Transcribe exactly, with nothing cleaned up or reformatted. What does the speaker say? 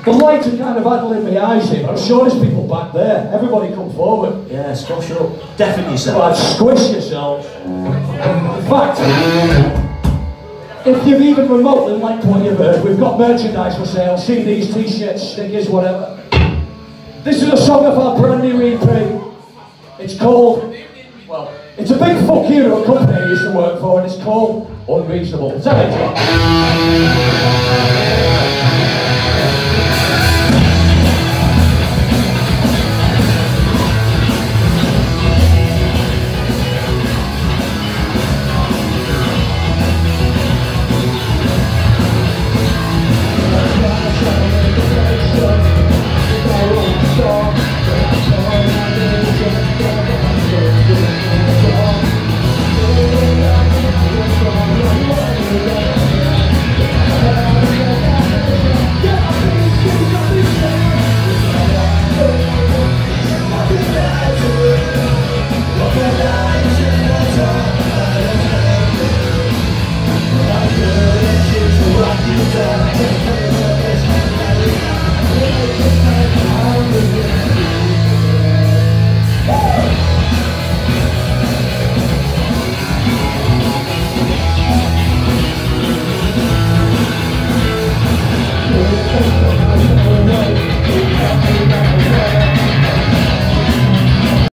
The lights are kind of addling my eyes here, but I'm sure there's people back there. Everybody come forward. Yeah, squash up. Deafen yourself. Right, squish yourselves. In fact, if you've even remotely liked what you've heard, we've got merchandise for sale, C Ds, t-shirts, stickers, whatever. This is a song of our brand new E P. It's called, well, it's a big fuck you to a company I used to work for, and it's called Unreasonable. Is that it?